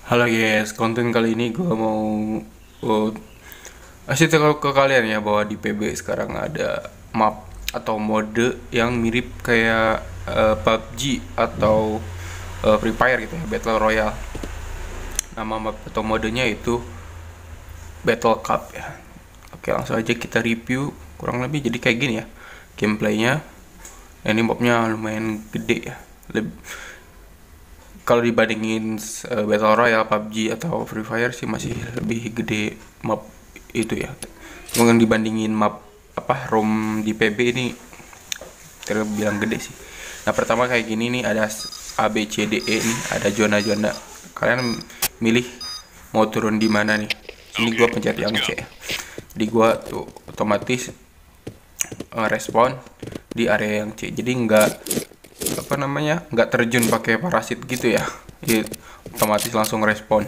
Halo guys, konten kali ini gue mau uh, kasih tahu ke kalian ya bahwa di PB sekarang ada map atau mode yang mirip kayak PUBG atau Free Fire gitu ya, Battle Royale. Nama map atau modenya itu Battle Cup ya. Oke, langsung aja kita review kurang lebih jadi kayak gini ya gameplaynya. Ini mapnya lumayan gede ya. Kalau dibandingin Battle Royale, PUBG atau Free Fire sih masih lebih gede map itu ya. Mungkin dibandingin map ROM di PB ini terbilang gede sih. Nah, pertama kayak gini nih, ada A B C D E nih, ada zona-zona. Kalian milih mau turun di mana nih. Ini gua pencet yang C ya. Jadi gua tuh otomatis respon di area yang C. Jadi nggak terjun pakai parasit gitu ya. Jadi otomatis langsung respon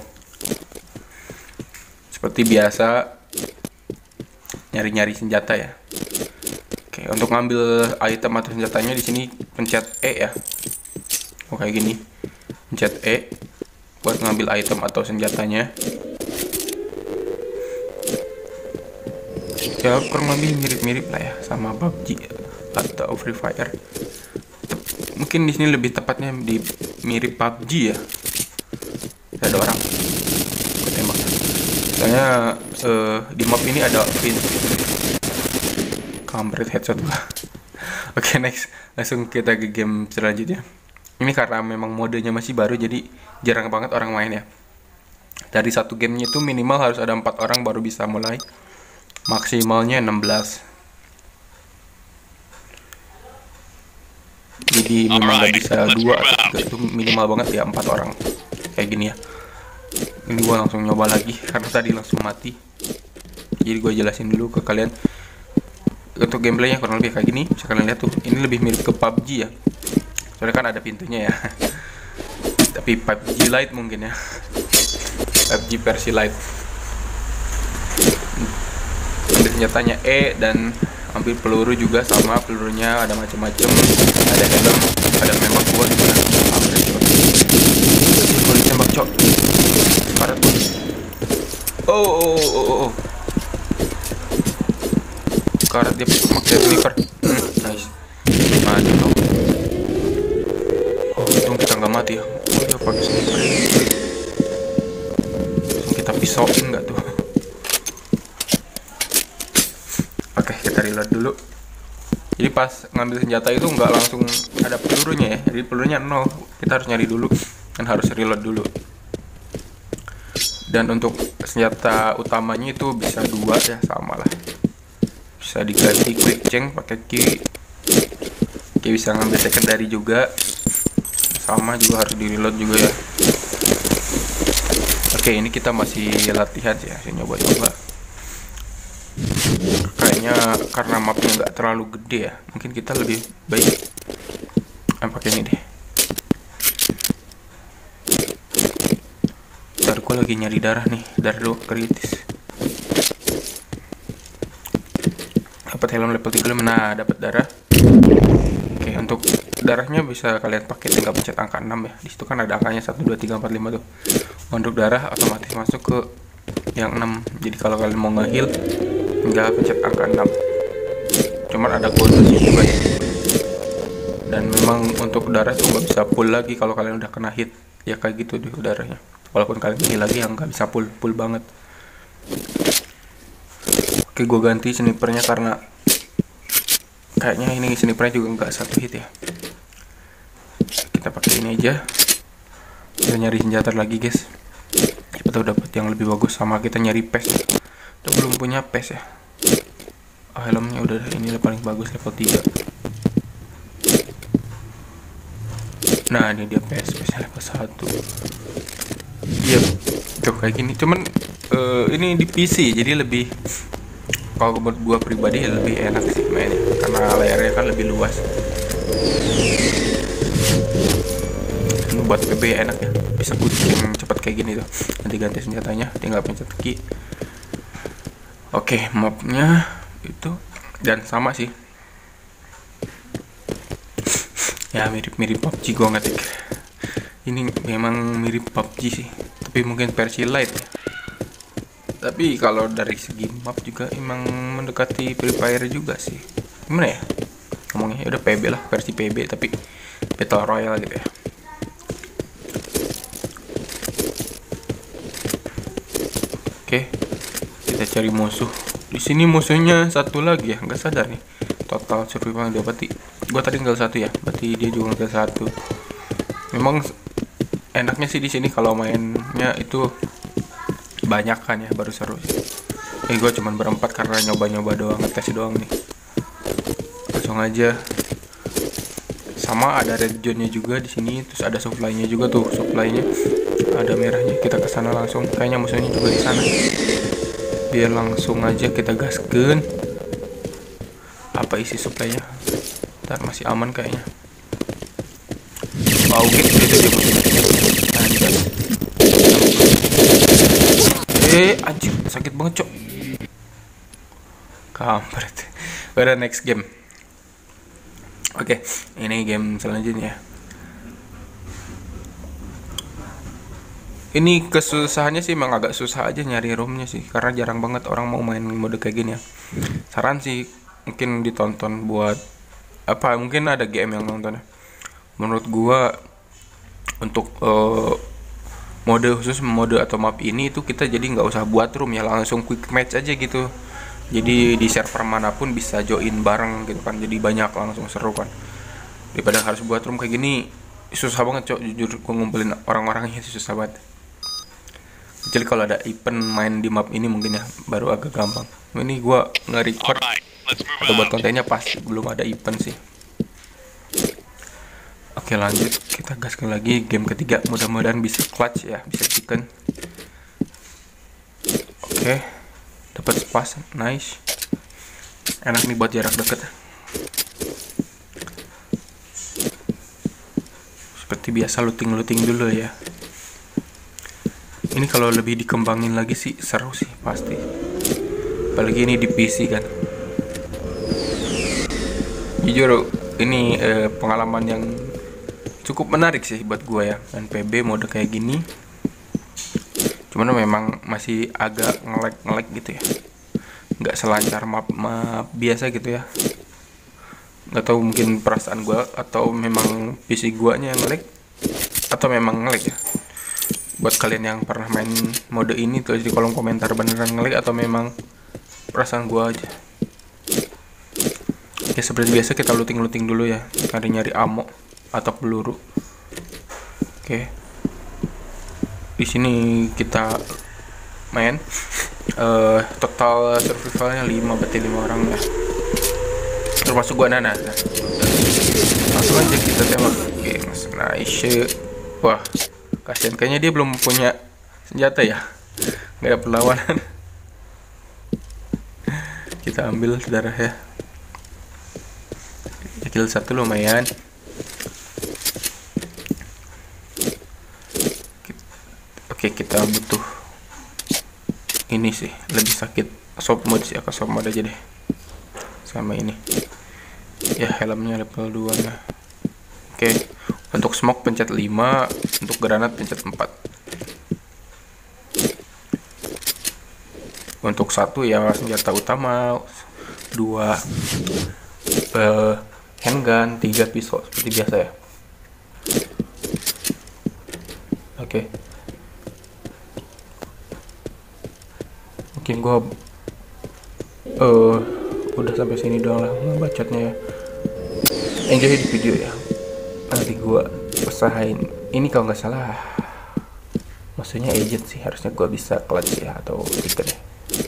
seperti biasa, nyari-nyari senjata ya. Oke, untuk ngambil item atau senjatanya di sini pencet E ya. Kayak gini, pencet E buat ngambil item atau senjatanya. Ya kurang lebih mirip-mirip lah ya sama PUBG atau Free Fire. Mungkin di sini lebih tepatnya di mirip PUBG ya. Ada orang, gue tembak. Soalnya di map ini ada pintu. Kampret headshot gua. Oke, next, langsung kita ke game selanjutnya. Ini karena memang modenya masih baru, jadi jarang banget orang main ya. Dari satu gamenya itu minimal harus ada 4 orang baru bisa mulai. Maksimalnya 16. Jadi memang nggak bisa 2 atau 3, itu minimal banget ya 4 orang. Kayak gini ya. Ini gua langsung nyoba lagi karena tadi langsung mati. Jadi gua jelasin dulu ke kalian. Untuk gameplaynya kurang lebih kayak gini. Bisa kalian lihat tuh, ini lebih mirip ke PUBG ya. Soalnya kan ada pintunya ya. Tapi PUBG Lite mungkin ya. PUBG versi Lite. Ambil senjatanya E dan ambil peluru juga, sama pelurunya ada macam-macam, ada helm, ada menembak gua juga. Gua ditembak cok. Karet gua. Oh. Karet dia pakai sniper. Nice. Mati dong. Untung kita nggak mati ya. Dia pakai sniper. Langsung kita pisauin nggak tuh? Oke, kita reload dulu. Jadi pas ngambil senjata itu nggak langsung ada pelurunya ya. Jadi pelurunya 0. Kita harus nyari dulu dan harus reload dulu. Dan untuk senjata utamanya itu bisa 2 ya, sama lah. Bisa diganti quick change pakai Q. Oke, bisa ngambil secondary juga. Sama juga harus di reload juga ya. Oke, ini kita masih latihan sih ya, saya nyoba-nyoba. Kayaknya karena mapnya nggak terlalu gede ya, mungkin kita lebih baik pakai ini deh. Ntar gue lagi nyari darah nih, darah dulu kritis. Dapat helm level 35, nah dapat darah. Oke, untuk darahnya bisa kalian pakai, tinggal pencet angka 6 ya. Di situ kan ada angkanya 1 2 3 4 5 tuh. Untuk darah otomatis masuk ke yang 6. Jadi kalau kalian mau nge-heal tinggal pencet angka 6. Cuman ada kode juga ya. Dan memang untuk darah tuh nggak bisa full lagi kalau kalian udah kena hit. Ya kayak gitu deh darahnya. Walaupun kalian heal lagi yang nggak bisa full banget. Oke, gue ganti snipernya karena kayaknya ini snipernya juga nggak satu hit ya. Kita pakai ini aja. Kita nyari senjata lagi guys. Kita tahu dapat yang lebih bagus, sama kita nyari pes. Kita belum punya pes ya. Helmnya udah, ini paling bagus level 3. Nah, ini dia pesnya level 1. Iya, tuh kayak gini. Cuman ini di PC jadi lebih, kalau buat gua pribadi lebih enak sih mainnya karena layarnya kan lebih luas. Ini buat PB enak ya, bisa kucing cepet kayak gini tuh. Nanti ganti senjatanya tinggal pencet Q. Oke, mapnya itu dan sama sih ya, mirip-mirip PUBG. Gua ngetik ini memang mirip PUBG sih. tapi mungkin versi light ya. Tapi kalau dari segi map juga emang mendekati Free Fire juga sih. Gimana ya ngomongnya, udah PB lah, versi PB tapi Battle Royale gitu ya. Oke, kita cari musuh. Di sini musuhnya satu lagi ya, nggak sadar nih. Total survival dia berarti gua tadi tinggal satu ya, berarti dia juga tinggal satu. Memang enaknya sih di sini kalau mainnya itu banyak kan ya, baru seru sih. Gue cuman berempat karena nyoba-nyoba doang, ngetes doang nih. Langsung aja. Sama ada red zone-nya juga di sini, terus ada supply-nya juga tuh, supply-nya ada merahnya. Kita ke sana langsung. Kayaknya musuhnya juga di sana. Biar langsung aja kita gaskeun. Apa isi supply-nya? Ntar masih aman kayaknya. Wow, gitu dia musuhnya. Anjir, sakit banget, cok. Kampret. Udah, next game. Oke, ini game selanjutnya. Ini kesusahannya sih emang agak susah aja nyari roomnya sih, karena jarang banget orang mau main mode kayak gini ya. Saran sih mungkin ditonton buat apa, mungkin ada game yang nonton ya. Menurut gua untuk mode khusus, mode atau map ini itu kita jadi nggak usah buat room ya, langsung quick match aja gitu. Jadi di server manapun bisa join bareng gitu kan, jadi banyak, langsung seru kan. Daripada harus buat room kayak gini, susah banget, cok. Jujur gua ngumpulin orang-orangnya sih susah banget. Jadi kalau ada event main di map ini mungkin ya baru agak gampang. Ini gua nge-record atau buat kontennya pas belum ada event sih. Oke, lanjut, kita gaskan lagi game ketiga, mudah-mudahan bisa clutch ya, bisa chicken. Oke, dapat spas, nice, enak nih buat jarak dekat. Seperti biasa looting dulu ya. Ini kalau lebih dikembangin lagi sih seru sih pasti, apalagi ini di PC kan. Jujur ini pengalaman yang cukup menarik sih buat gua ya, main PB mode kayak gini. Cuman memang masih agak nge-lag gitu ya, nggak selancar map biasa gitu ya. Nggak tahu mungkin perasaan gua atau memang PC guanya yang nge-lag, atau memang nge-lag ya. Buat kalian yang pernah main mode ini tulis di kolom komentar, beneran nge-lag atau memang perasaan gua aja. Oke, seperti biasa kita looting dulu ya, nyari ammo atau peluru. Oke, di sini kita main total survivalnya 5, berarti 5 orang ya, termasuk gua Nana. Langsung aja kita tembak. Oke, nice. Wah, kasihan, kayaknya dia belum punya senjata ya, nggak ada perlawanan. Kita ambil darah ya, kill 1 lumayan. Oke, kita butuh ini sih, lebih sakit soft mode sih, aku soft mode aja deh sama ini ya. Helmnya level 2 ya. Oke, untuk smoke pencet 5, untuk granat pencet 4. Untuk 1 ya senjata utama, 2 handgun, 3 pisau seperti biasa ya. Oke, mungkin gua udah sampai sini doang lah bacotnya ya. Enjoy di video ya, nanti gua usahain ini, kalau nggak salah maksudnya agent sih, harusnya gua bisa clutch ya atau chicken ya.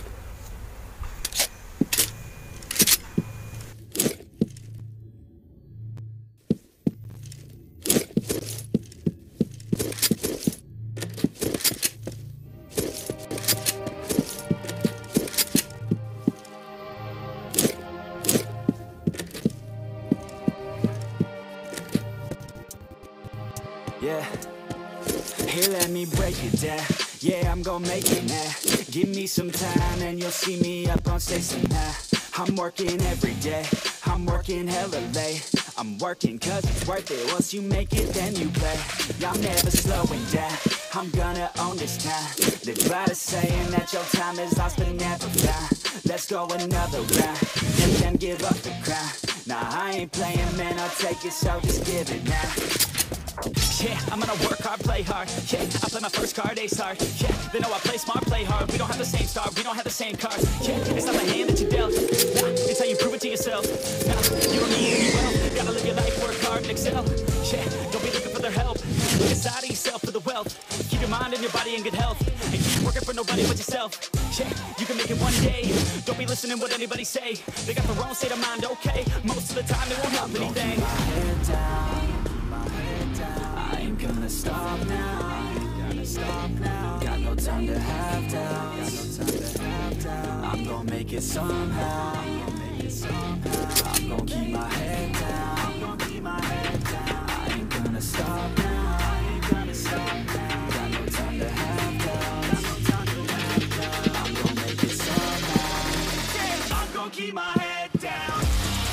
Yeah, here let me break it down. Yeah, I'm gonna make it now. Give me some time and you'll see me up on stage tonight. I'm working every day, I'm working hella late. I'm working cause it's worth it. Once you make it, then you play. Yeah, I'm never slowing down. I'm gonna own this town. Live by the saying that your time is lost but never found. Let's go another round and then give up the crown. Nah, I ain't playing, man, I'll take it, so just give it now. Yeah, I'm gonna work hard, play hard. Yeah, I play my first card, ace hard. Yeah, they know I play smart, play hard. We don't have the same star, we don't have the same cards. Yeah, it's not the hand that you dealt. Nah, it's how you prove it to yourself. Nah, you don't need any wealth. Gotta live your life, work hard and excel. Yeah, don't be looking for their help. Look inside of yourself for the wealth. Keep your mind and your body in good health. And keep working for nobody but yourself. Yeah, you can make it one day. Don't be listening what anybody say. They got their own state of mind, okay. Most of the time they won't help anything. Keep my head down. I ain't gonna stop now. Got no time to have doubts. I'm gonna make it somehow. I'm gonna keep my head down. I ain't gonna stop now. Got no time to have doubts. I'm gonna make it somehow. I'm gonna keep my head down.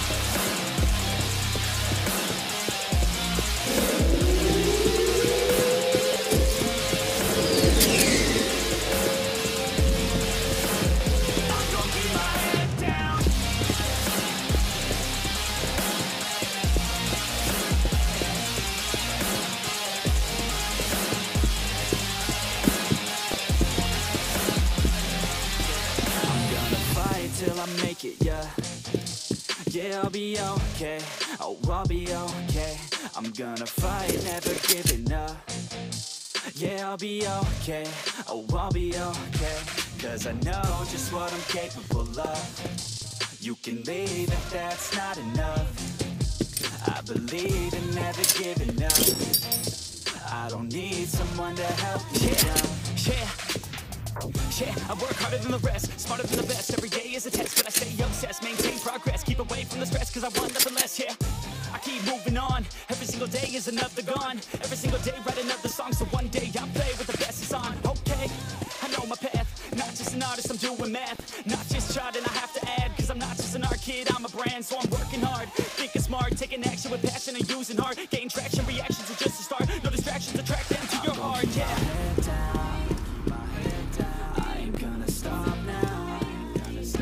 Till I make it, yeah. Yeah, I'll be okay. Oh, I'll be okay. I'm gonna fight, never giving up. Yeah, I'll be okay. Oh, I'll be okay. Cause I know just what I'm capable of. You can leave if that's not enough. I believe in never giving up. I don't need someone to help me out. Yeah, I work harder than the rest, smarter than the best. Every day is a test, but I stay obsessed. Maintain progress, keep away from the stress, cause I want nothing less, yeah. I keep moving on, every single day is another gone. Every single day write another song, so one day I'll play with the best is on. Okay, I know my path, not just an artist, I'm doing math. Not just charting, I have to add, cause I'm not just an art kid, I'm a brand. So I'm working hard, thinking smart, taking action with passion and using heart. Gain traction, reactions are just a start. No distractions, attract them to your heart, yeah.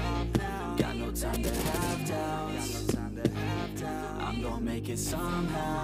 Make it somehow.